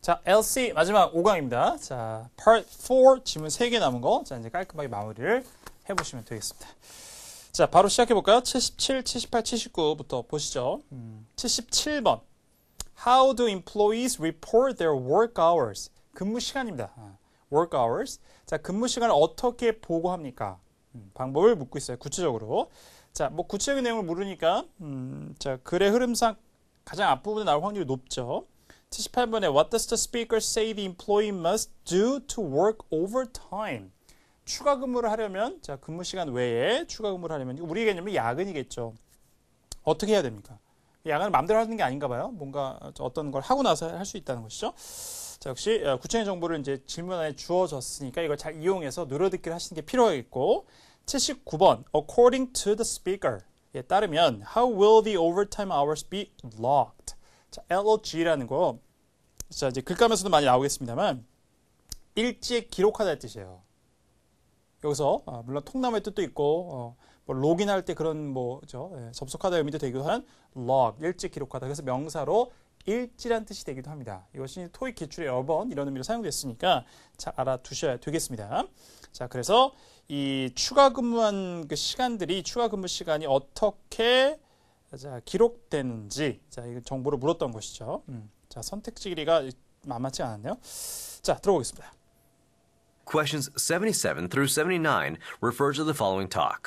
자, LC 마지막 5강입니다. 자, Part 4 질문 3개 남은 거. 자, 이제 깔끔하게 마무리를 해보시면 되겠습니다. 자, 바로 시작해볼까요? 77, 78, 79부터 보시죠. 77번. How do employees report their work hours? 근무 시간입니다. work hours. 자, 근무 시간을 어떻게 보고합니까? 방법을 묻고 있어요. 구체적으로. 자, 뭐 구체적인 내용을 물으니까 자, 글의 흐름상 가장 앞부분에 나올 확률이 높죠. 78번에 What does the speaker say the employee must do to work overtime? 추가 근무를 하려면, 자, 근무 시간 외에 추가 근무를 하려면, 우리 개념이 야근이겠죠. 어떻게 해야 됩니까? 야근을 마음대로 하는 게 아닌가 봐요. 뭔가 어떤 걸 하고 나서 할 수 있다는 것이죠. 자, 역시 구체적인 정보를 이제 질문 안에 주어졌으니까 이걸 잘 이용해서 늘어듣기를 하시는 게 필요하겠고, 79번 According to the speaker에 따르면 How will the overtime hours be logged? 자, LOG라는 거, 자, 이제 글감에서도 많이 나오겠습니다만 일지에 기록하다는 뜻이에요. 여기서 물론 통나무의 뜻도 있고 뭐 로그인할 때 그런 뭐죠, 접속하다 의미도 되기도 하는 log, 일지 기록하다. 그래서 명사로 일지란 뜻이 되기도 합니다. 이것이 토익 기출에 여러 번 이런 의미로 사용됐으니까 잘 알아두셔야 되겠습니다. 자, 그래서 이 추가 근무한 그 시간들이, 추가 근무 시간이 어떻게 자, 기록되는지, 자, 이 정보를 물었던 것이죠. 자, 선택지 길이가 만만치 않았네요. 자, 들어보겠습니다. Questions 77 through 79 refer to the following talk.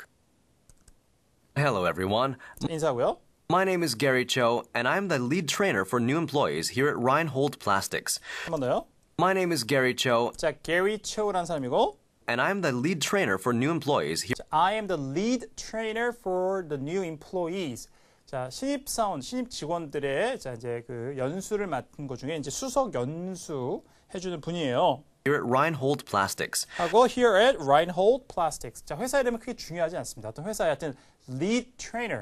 Hello, everyone. 자, 인사하고요. My name is Gary Cho, and I'm the lead trainer for new employees here at Reinhold Plastics. 한 번 더요. My name is Gary Cho, 자, Gary Cho라는 사람이고, and I'm the lead trainer for new employees here. 자, I am the lead trainer for the new employees. 자, 신입사원, 신입 직원들의 자, 이제 그 연수를 맡은 것 중에 이제 수석 연수 해주는 분이에요. Here at Reinhold Plastics. 하고 here at Reinhold Plastics. 자, 회사 이름은 크게 중요하지 않습니다. 어떤 회사에 하여튼 lead trainer.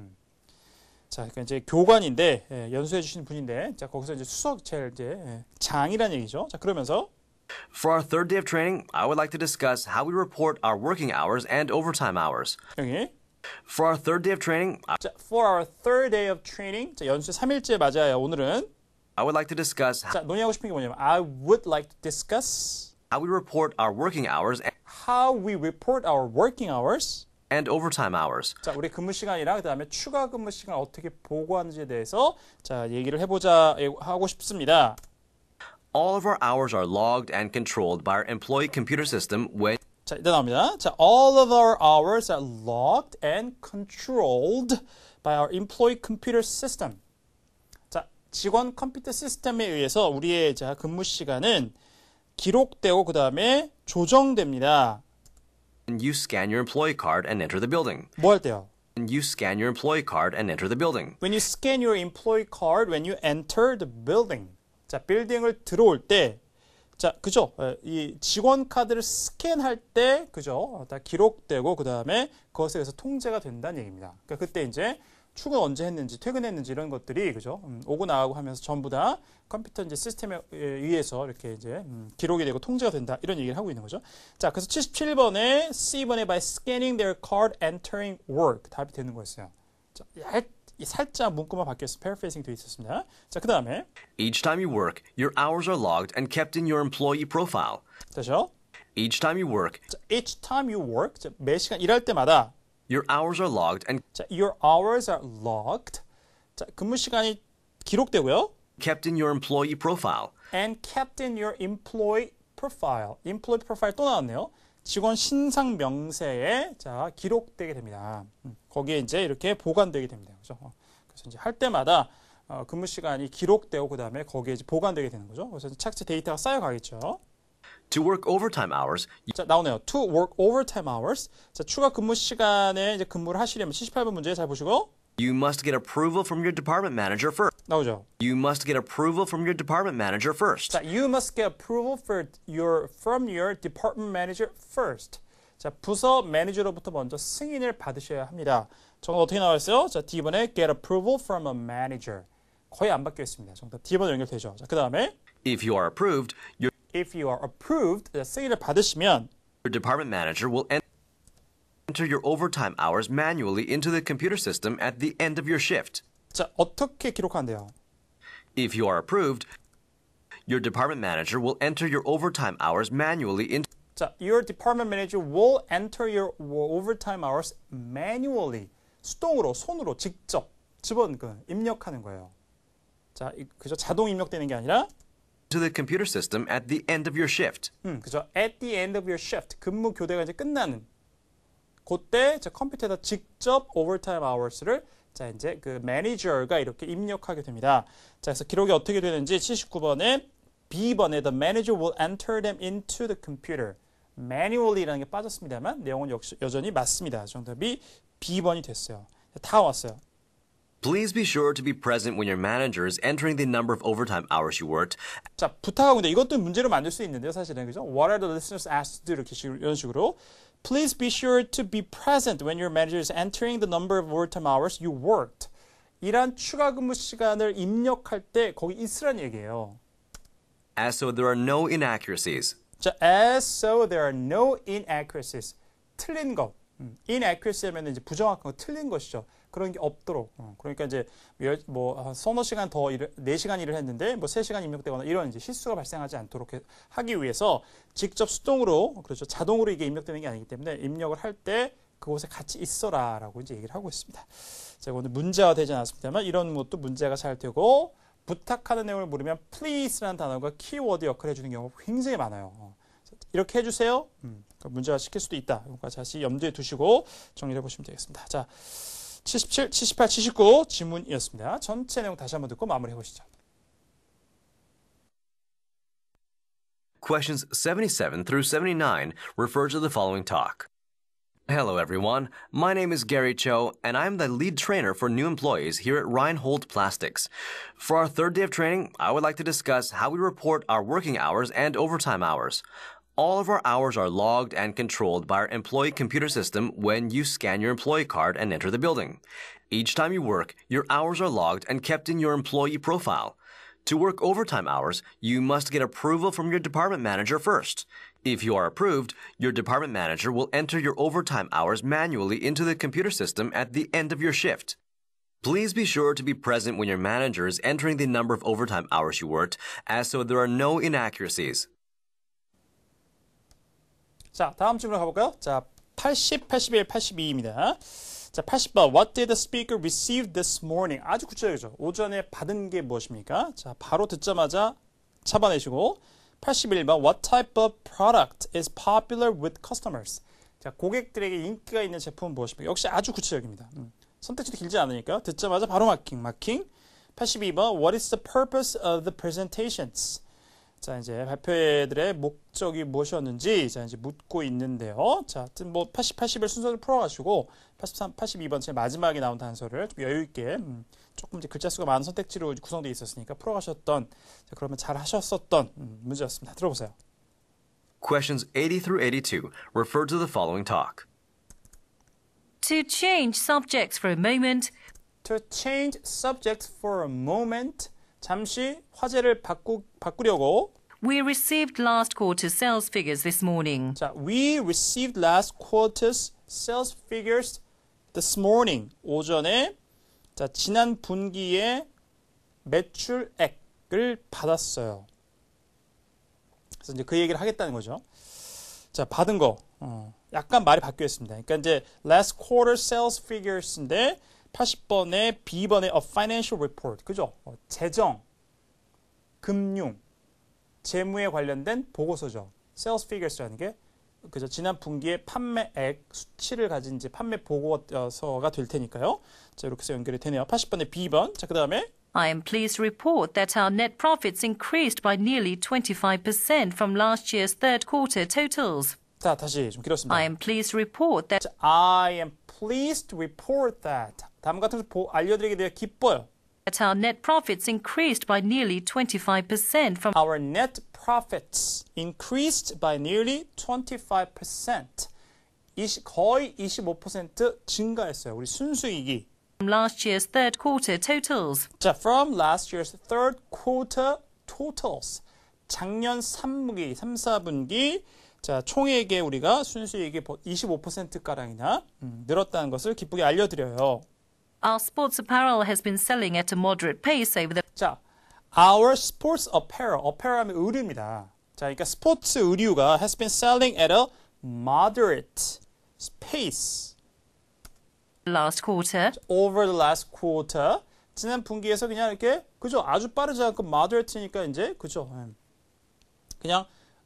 자, 그러니까 이제 교관인데 연수해 주시는 분인데, 자, 거기서 이제 수석 제일 이제 장이란 얘기죠. 자, 그러면서 For our third day of training, I would like to discuss how we report our working hours and overtime hours. 여기 For our third day of training, 자, for our third day of training. 자, 연수 3일째 맞아요. 오늘은 I would like to discuss 자, 논의하고 싶은 게 뭐냐면 I would like to discuss how we report our working hours how we report our working hours. and overtime hours. 자, 우리 근무 시간이랑 그다음에 추가 근무 시간 어떻게 보고하는지에 대해서 자, 얘기를 해보자 하고 싶습니다. All of our hours are logged and controlled by our employee computer system when 자, 일단 나옵니다. 자, all of our hours are logged and controlled by our employee computer system. 자, 직원 컴퓨터 시스템에 의해서 우리의 자, 근무 시간은 기록되고 그다음에 조정됩니다. you scan your employee card and enter the building. 뭐 할 때요? When you scan your employee card and enter the building. When you scan your employee card when you enter the building. 자, 빌딩을 들어올 때, 자, 그죠? 이 직원 카드를 스캔할 때, 그죠? 다 기록되고 그 다음에 그것에 의해서 통제가 된다는 얘기입니다. 그러니까 그때 이제 출근 언제 했는지, 퇴근했는지 이런 것들이, 그죠? 오고 나가고 하면서 전부 다 컴퓨터 이제 시스템에 의해서 이렇게 이제 기록이 되고 통제가 된다. 이런 얘기를 하고 있는 거죠. 자, 그래서 77번에 C번에 by scanning their card entering work. 답이 되는 거였어요. 자, 살짝 문구만 바뀌었어. paraphrasing 돼 있었습니다. 자, 그 다음에 Each time you work, your hours are logged and kept in your employee profile. 다시요. Each time you work, 자, each time you work. 자, 매 시간 일할 때마다 your hours are logged and 자, your hours are logged. 자, 근무 시간이 기록되고요. kept in your employee profile. And kept in your employee profile. employee profile 또 나왔네요. 직원 신상 명세에 자, 기록되게 됩니다. 거기에 이제 이렇게 보관되게 됩니다. 그죠? 그래서 이제 할 때마다 근무 시간이 기록되고 그다음에 거기에 이제 보관되게 되는 거죠. 그래서 차트 데이터가 쌓여가겠죠. To work overtime hours, 자, 나오네요. To work overtime hours. 자, 추가 근무 시간에 이제 근무를 하시려면 78번 문제 잘 보시고 you must get approval from your department manager first. 나오죠. You must get approval from your department manager first. 자, you must get approval from your department manager first. 자, 부서 매니저로부터 먼저 승인을 받으셔야 합니다. 정답 어떻게 나와있어요? 자, D번에 get approval from a manager. 거의 안 바뀌어 있습니다. 정답 D번 연결되죠. 자, 그 다음에 If you are approved, if you are approved, 자, 승인을 받으시면 your department manager will enter your overtime hours manually into the computer system at the end of your shift. 자, 어떻게 기록한대요? If you are approved, your department manager will enter your overtime hours manually into 자, your department manager will enter your overtime hours manually. 수동으로, 손으로 직접 입력하는 거예요. 자, 그죠? 자동 입력되는 게 아니라 the computer system at the end of your shift. 그죠? At the end of your shift. 근무 교대가 이제 끝나는 그때 컴퓨터에다 직접 overtime hours를 자, 이제 그 매니저가 이렇게 입력하게 됩니다. 자, 그래서 기록이 어떻게 되는지 79번에 B번에 the manager will enter them into the computer. manually라는 게 빠졌습니다만 내용은 역시 여전히 맞습니다. 정답이 B번이 됐어요. 다 왔어요. Please be sure to be present when your manager is entering the number of overtime hours you worked. 자, 부탁하고 있는데 이것도 문제로 만들 수 있는데요, 사실은. 그죠? What are the listeners asked to do? 이런 식으로. Please be sure to be present when your manager is entering the number of overtime hours you worked. 이란 추가 근무 시간을 입력할 때 거기 있으란 얘기예요. As so there are no inaccuracies. 자, as so there are no inaccuracies. 틀린 것. inaccuracy 하면 이제 부정확한 거, 틀린 것이죠. 그런 게 없도록. 그러니까 이제 서너 시간 더 4시간 일을 했는데 3시간 입력되거나 이런 이제 실수가 발생하지 않도록 하기 위해서 직접 수동으로 그렇죠. 자동으로 이게 입력되는 게 아니기 때문에 입력을 할 때 그곳에 같이 있어라라고 이제 얘기를 하고 있습니다. 제가 오늘 문제화 되지 않았습니다만 이런 것도 문제가 잘 되고 부탁하는 내용을 물으면 please라는 단어가 키워드 역할을 해주는 경우가 굉장히 많아요. 이렇게 해주세요. 문제화 시킬 수도 있다. 그러니까 다시 염두에 두시고 정리해 보시면 되겠습니다. 자, 77, 78, 79 지문이었습니다. 전체 내용 다시 한번 듣고 마무리해 보시죠. Questions 77 through 79 refer to the following talk. Hello, everyone. My name is Gary Cho, and I'm the lead trainer for new employees here at Reinhold Plastics. For our third day of training, I would like to discuss how we report our working hours and overtime hours. All of our hours are logged and controlled by our employee computer system when you scan your employee card and enter the building. Each time you work, your hours are logged and kept in your employee profile. To work overtime hours, you must get approval from your department manager first. If you are approved, your department manager will enter your overtime hours manually into the computer system at the end of your shift. Please be sure to be present when your manager is entering the number of overtime hours you worked, as so there are no inaccuracies. 자, 다음 질문 가볼까요? 자, 80, 81, 82입니다. 자, 80번. What did the speaker receive this morning? 아주 구체적이죠. 오전에 받은 게 무엇입니까? 자, 바로 듣자마자 잡아내시고 81번. What type of product is popular with customers? 자, 고객들에게 인기가 있는 제품은 무엇입니까? 역시 아주 구체적입니다. 선택지도 길지 않으니까 듣자마자 바로 마킹. 82번. What is the purpose of the presentations? 자, 이제 발표회들의 목적이 무엇이었는지 자, 이제 묻고 있는데요. 자, 하여튼 80, 81 순서를 풀어가시고 83, 82번 제일 마지막에 나온 단서를 좀 여유 있게 조금 이제 글자 수가 많은 선택지로 구성되어 있었으니까 풀어가셨던 자, 그러면 잘 하셨었던 문제였습니다. 들어보세요. Questions 80 through 82 refer to the following talk. To change subjects for a moment, To change subject for a moment. 잠시 화제를 바꾸려고 we received last quarter sales figures this morning. 자, we received last quarter's sales figures this morning. 오전에 자, 지난 분기의 매출액을 받았어요. 그래서 이제 그 얘기를 하겠다는 거죠. 자, 받은 거 약간 말이 바뀌어 있습니다. 그러니까 이제 last quarter sales figures인데 80번에 B번에 a financial report. 그죠? 재정, 금융, 재무에 관련된 보고서죠. sales figures라는 게 그죠? 지난 분기의 판매액 수치를 가진 이제 판매 보고서가 될 테니까요. 자, 이렇게 해서 연결이 되네요. 80번에 B번. 자, 그다음에 I am pleased to report that our net profits increased by nearly 25% from last year's third quarter totals. 자, 다시 좀 길었습니다. I am pleased to report that I am pleased to report that. 다음 같은 거 알려드리게 되어 기뻐요. our net profits increased by nearly 25% from Our net profits increased by nearly 25%. 거의 25% 증가했어요. 우리 순수이익이. last year's third quarter totals. 자, from last year's third quarter totals. 작년 3분기, 3, 4분기 자, 총액에 우리가 순수이익이 25%가량이나 늘었다는 것을 기쁘게 알려드려요. Our sports apparel has been selling at a moderate pace over the 자, Our sports apparel. apparel 하면 의류입니다. 자, 그러니까 스포츠 의류가 has been selling at a moderate pace Last quarter. over the last quarter. 지난 분기에서 그냥 이렇게 그죠? 아주 빠르지 않고 moderate니까 이제 그죠? 그냥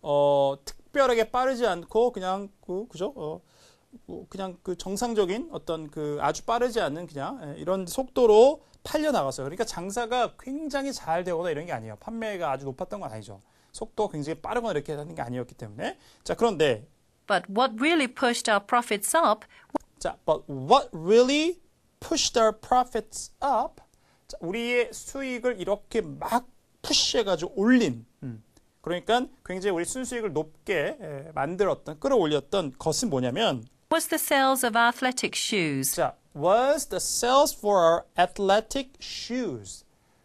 특별하게 빠르지 않고 그냥 그죠? 그냥 그 정상적인 어떤 그 아주 빠르지 않는 그냥 이런 속도로 팔려 나갔어요. 그러니까 장사가 굉장히 잘 되거나 이런 게 아니에요. 판매가 아주 높았던 건 아니죠. 속도가 굉장히 빠르거나 이렇게 하는 게 아니었기 때문에. 자, 그런데 But what really pushed our profits up 자, but what really pushed our profits up? 자, 우리의 수익을 이렇게 막 푸시해가지고 올린. 그러니까 굉장히 우리 순수익을 높게 만들었던, 끌어올렸던 것은 뭐냐면 was the sales of athletic shoes. 자, was the sales for our athletic shoes.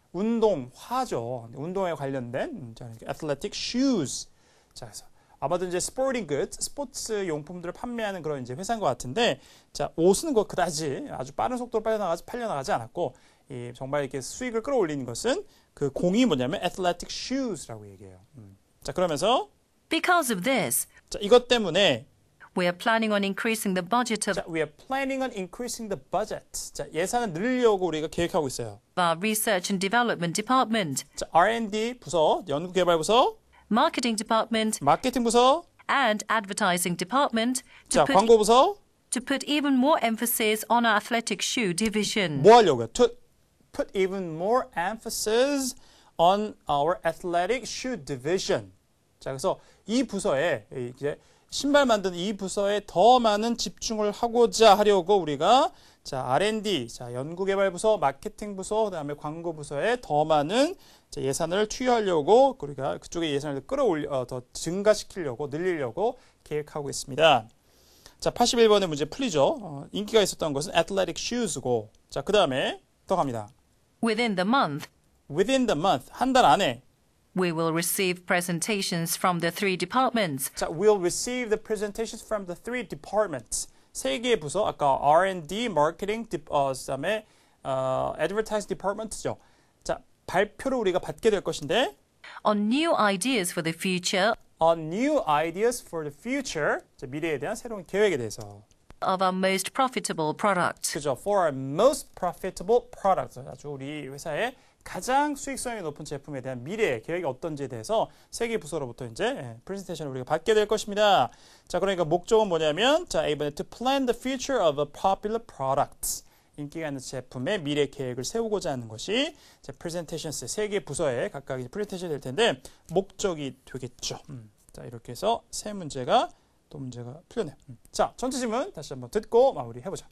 운동화죠. 운동에 관련된 athletic shoes. 자, 그래서 아마도 이제 스포팅 굿, 스포츠 용품들을 판매하는 그런 이제 회사인 것 같은데, 자, 옷은 그다지 아주 빠른 속도로 팔려 나가지 않았고, 정말 이렇게 수익을 끌어올리는 것은 그 공이 뭐냐면 athletic shoes라고 얘기해요. 자, 그러면서 Because of this, 자, 이것 때문에 we are planning on increasing the budget of 자, we are planning on increasing the budget. 자, 예산을 늘리려고 우리가 계획하고 있어요. our research and development department, 자, R&D 부서, 연구개발부서, marketing department, 마케팅 부서, and advertising department 자, 광고 부서 to put even more emphasis on our athletic shoe division. 뭐 하려고요? To put even more emphasis on our athletic shoe division. 자, 그래서 이 부서에 이제 신발 만드는 이 부서에 더 많은 집중을 하고자 하려고 우리가 자, R&D, 자, 연구개발부서, 마케팅부서, 그다음에 광고부서에 더 많은 자, 예산을 투여하려고 우리가 그쪽에 예산을 더 증가시키려고 늘리려고 계획하고 있습니다. 자, 81번의 문제 풀리죠. 인기가 있었던 것은 athletic shoes고. 자, 그다음에 더 갑니다. Within the month, Within the month, 한 달 안에 we will receive presentations from the 3 departments. 자, we'll receive the presentations from the 3 departments. 세 개의 부서, 아까 R&D, 마케팅, 그다음에 advertising department죠. 자, 발표를 우리가 받게 될 것인데 On new ideas for the future on new ideas for the future. 자, 미래에 대한 새로운 계획에 대해서. of our most profitable product. 그죠? For our most profitable product. 아주 우리 회사의 가장 수익성이 높은 제품에 대한 미래 계획이 어떤지에 대해서 세계 부서로부터 이제 프레젠테이션을 우리가 받게 될 것입니다. 자, 그러니까 목적은 뭐냐면 자, 이번에 to plan the future of a popular product. 인기가 있는 제품의 미래 계획을 세우고자 하는 것이 프레젠테이션스 세계 부서에 각각 프레젠테이션이 될 텐데 목적이 되겠죠. 자, 이렇게 해서 세 문제가 또 문제가 풀렸네요. 자, 전체 질문 다시 한번 듣고 마무리해보자.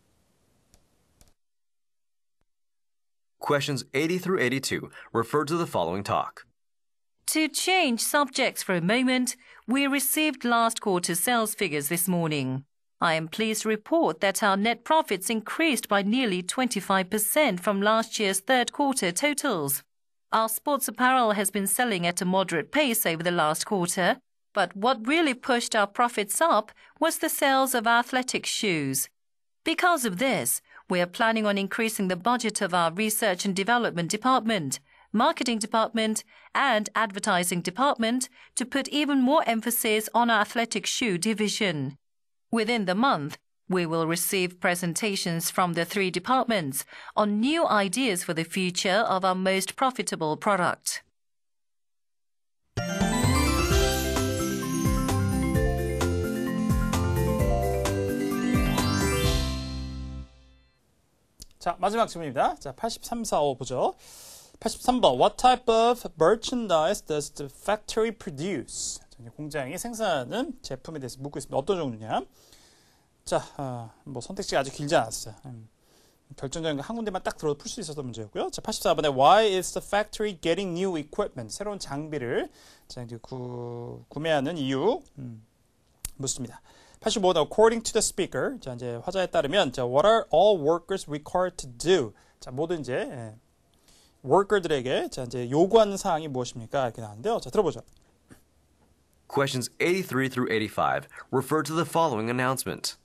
Questions 80 through 82 refer to the following talk. To change subjects for a moment, we received last quarter sales figures this morning. I am pleased to report that our net profits increased by nearly 25% from last year's third quarter totals. Our sports apparel has been selling at a moderate pace over the last quarter, but what really pushed our profits up was the sales of athletic shoes. Because of this, we are planning on increasing the budget of our research and development department, marketing department, and advertising department to put even more emphasis on our athletic shoe division. Within the month, we will receive presentations from the 3 departments on new ideas for the future of our most profitable product. 자, 마지막 질문입니다. 자, 83, 45 보죠. 83번. What type of merchandise does the factory produce? 공장이 생산하는 제품에 대해서 묻고 있습니다. 어떤 종류냐? 자, 뭐 선택지가 아주 길지 않았어요. 결정적인 거 한 군데만 딱 들어도 풀 수 있었던 문제였고요. 자, 84번에 Why is the factory getting new equipment? 새로운 장비를 자, 이제 구매하는 이유 묻습니다. 85번 According to the speaker. 자, 이제 화자에 따르면 자, What are all workers required to do? 자, 모든 이제 worker들에게 자, 이제 요구하는 사항이 무엇입니까? 이렇게 나왔는데요. 자, 들어보죠. Questions 83 through 85 refer to the following announcement.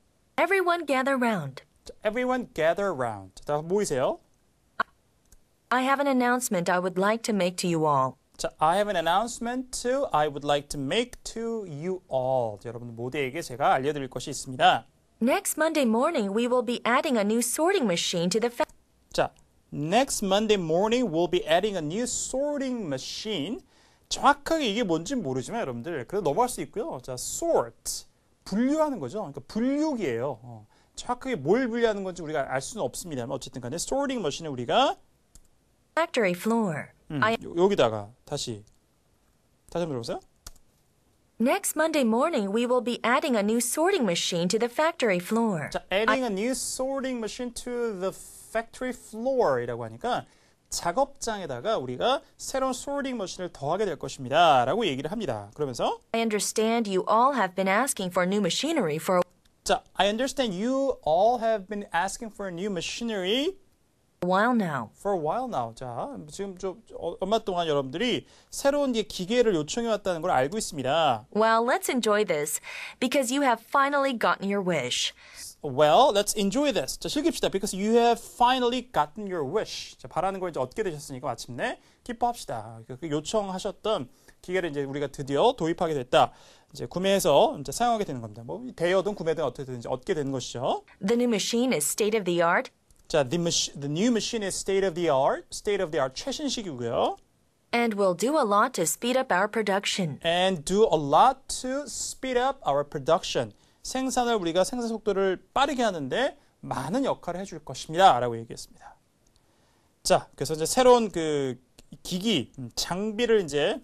Everyone gather round. 자, Everyone gather round. 자, 모이세요. I have an announcement I would like to make to you all. 자, I have an announcement I would like to make to you all. 여러분 모두에게 제가 알려드릴 것이 있습니다. Next Monday morning, we will be adding a new sorting machine to the 자, next Monday morning we'll be adding a new sorting machine. 정확하게 이게 뭔지 모르지만 여러분들 그래도 넘어갈 수 있고요. 자, sort 분류하는 거죠. 그러니까 분류기예요. 정확하게 뭘 분류하는 건지 우리가 알 수는 없습니다만 어쨌든 간에 sorting machine을 우리가 factory floor. 여기다가 다시 한번 들어보세요. Next Monday morning, we will be adding a new sorting machine to the factory floor. 자, adding a new sorting machine to the factory floor이라고 하니까 작업장에다가 우리가 새로운 sorting machine을 더하게 될 것입니다. 라고 얘기를 합니다. 그러면서 I understand you all have been asking for new machinery for a 자, I understand you all have been asking for new machinery while now. for a while now. 자, 지금 좀 얼마 동안 여러분들이 새로운 기계를 요청해 왔다는 걸 알고 있습니다. Well, let's enjoy this because you have finally gotten your wish. Well, let's enjoy this. 자, 즐깁시다. Because you have finally gotten your wish. 자, 바라는 걸 이제 얻게 되셨으니까 마침내 기뻐합시다. 그 요청하셨던 기계를 이제 우리가 드디어 도입하게 됐다. 이제 구매해서 이제 사용하게 되는 겁니다. 뭐 대여든 구매든 어떻게든지 얻게 되는 것이죠. The new machine is state of the art. 자, the new machine is state of the art. State of the art 최신식이고요. And will do a lot to speed up our production. And do a lot to speed up our production. 생산을 우리가 생산 속도를 빠르게 하는데 많은 역할을 해줄 것입니다. 라고 얘기했습니다. 자, 그래서 이제 새로운 그 기기, 장비를 이제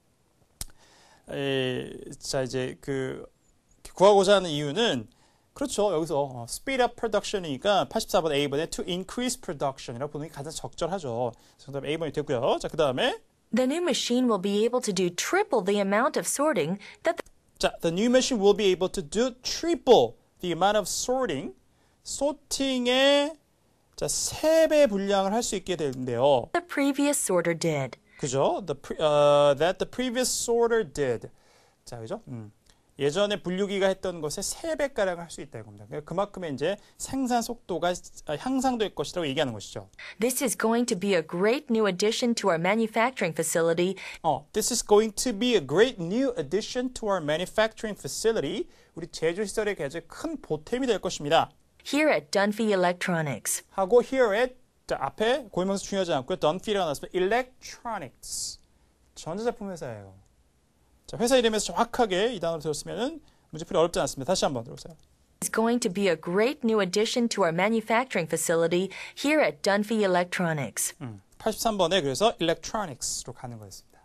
자, 이제 구하고자 하는 이유는 그렇죠. 여기서 speed up production이니까 84번 A번에 to increase production이라고 보는 게 가장 적절하죠. 정답 A번이 되고요. 자, 그 다음에 The new machine will be able to do triple the amount of sorting that 자, the new machine will be able to do triple the amount of sorting. 소팅의 자, 3배 분량을 할 수 있게 되는데요. the previous sorter did. 그죠? That the previous sorter did. 자, 그죠? 예전에 분류기가 했던 것의 3배가량을 할 수 있다 이겁니다. 그만큼의 이제 생산 속도가 향상될 것이라고 얘기하는 것이죠. This is going to be a great new addition to our manufacturing facility. This is going to be a great new addition to our manufacturing facility. 우리 제조 시설에 아주 큰 보탬이 될 것입니다. Here at Dunphy Electronics. 하고 here at 자, 앞에 고유명사 중요하지 않고요. Dunphy라고 나왔으면 electronics. 전자제품 회사예요. 자, 회사 이름에서 정확하게 이 단어를 들었으면 문제풀이 어렵지 않습니다. 다시 한번 들어보세요. Is going to be a great new addition to our manufacturing facility here at Dunphy Electronics. 83번에 그래서 electronics로 가는 거였습니다.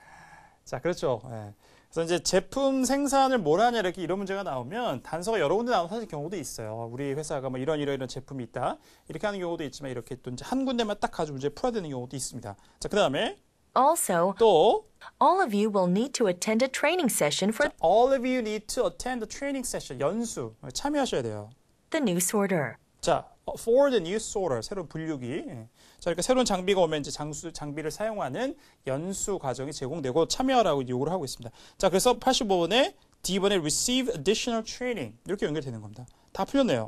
자, 그렇죠. 그래서 이제 제품 생산을 뭘 하냐 이렇게 이런 문제가 나오면 단서가 여러 군데 나오는 사실 경우도 있어요. 우리 회사가 뭐 이런 제품이 있다. 이렇게 하는 경우도 있지만 이렇게 또 이제 한 군데만 딱 가지고 문제 풀어야 되는 경우도 있습니다. 자, 그 다음에 Also, 또 all of you will need to attend a training session for all of you need to attend the training session. 연수 참여하셔야 돼요. the new sorter. 자, for the new sorter, 새로운 분류기. 자, 그러니까 새로운 장비가 오면 이제 장비를 사용하는 연수 과정이 제공되고 참여하라고 요구를 하고 있습니다. 자, 그래서 85번에 D번에 receive additional training 이렇게 연결되는 겁니다. 다 풀렸네요.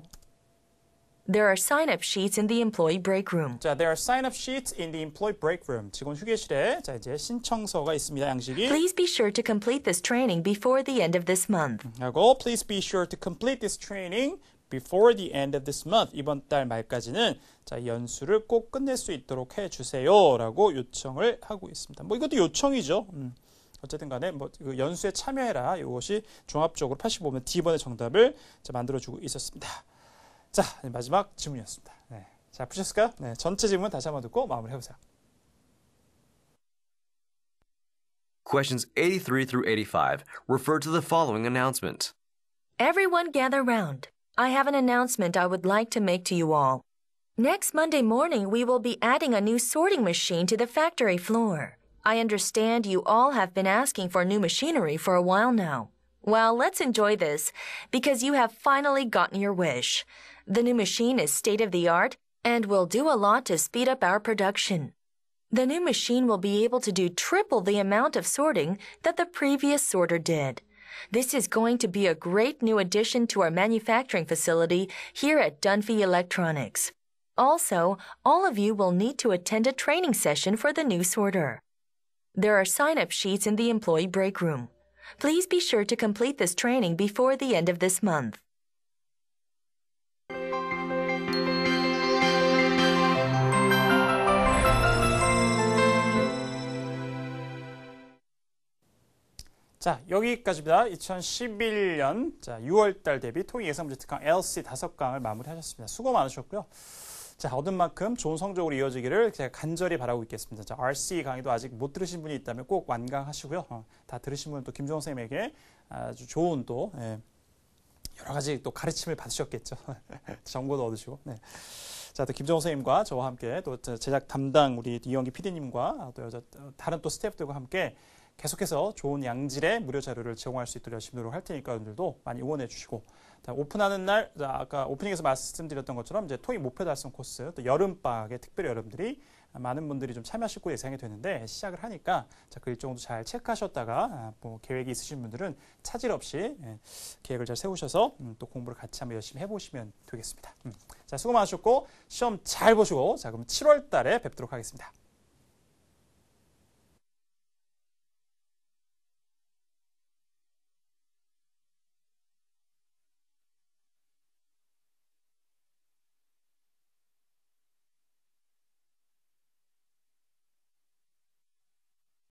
There are sign-up sheets in the employee break room. 자, there are sign-up sheets in the employee break room. 직원 휴게실에 자 이제 신청서가 있습니다. 양식이. Please be sure to complete this training before the end of this month. 하고 please be sure to complete this training before the end of this month. 이번 달 말까지는 자, 연수를 꼭 끝낼 수 있도록 해 주세요라고 요청을 하고 있습니다. 뭐 이것도 요청이죠. 어쨌든 간에 뭐 연수에 참여해라. 이것이 종합적으로 85번 D번의 정답을 자, 만들어 주고 있었습니다. 자, 마지막 질문이었습니다. 네. 자, 푸셨을까요? 네, 전체 질문 다시 한번 듣고 마무리해 보세요. Questions 83 through 85 refer to the following announcement. Everyone gather round. I have an announcement I would like to make to you all. Next Monday morning, we will be adding a new sorting machine to the factory floor. I understand you all have been asking for new machinery for a while now. Well, let's enjoy this because you have finally gotten your wish. The new machine is state-of-the-art and will do a lot to speed up our production. The new machine will be able to do triple the amount of sorting that the previous sorter did. This is going to be a great new addition to our manufacturing facility here at Dunphy Electronics. Also, all of you will need to attend a training session for the new sorter. There are sign-up sheets in the employee break room. Please be sure to complete this training before the end of this month. 자, 여기까지입니다. 2011년 6월달 대비 토익 예상문제 특강 LC 5강을 마무리하셨습니다. 수고 많으셨고요. 자, 얻은 만큼 좋은 성적으로 이어지기를 제가 간절히 바라고 있겠습니다. 자, RC 강의도 아직 못 들으신 분이 있다면 꼭 완강하시고요. 다 들으신 분은 또 김종호 선생님에게 아주 좋은 또 여러 가지 또 가르침을 받으셨겠죠. 정보도 얻으시고. 네. 자, 또 김종호 선생님과 저와 함께 또 제작 담당 우리 이영기 PD님과 또 다른 또 스태프들과 함께 계속해서 좋은 양질의 무료 자료를 제공할 수 있도록 열심히 노력할 테니까 여러분들도 많이 응원해 주시고, 오픈하는 날 아까 오프닝에서 말씀드렸던 것처럼 이제 토익 목표 달성 코스 또 여름방학에 특별히 여러분들이 많은 분들이 좀 참여하실 거 예상이 되는데 시작을 하니까 그 일정도 잘 체크하셨다가 뭐 계획이 있으신 분들은 차질 없이 계획을 잘 세우셔서 또 공부를 같이 한번 열심히 해보시면 되겠습니다. 자, 수고 많으셨고 시험 잘 보시고 자 그럼 7월 달에 뵙도록 하겠습니다.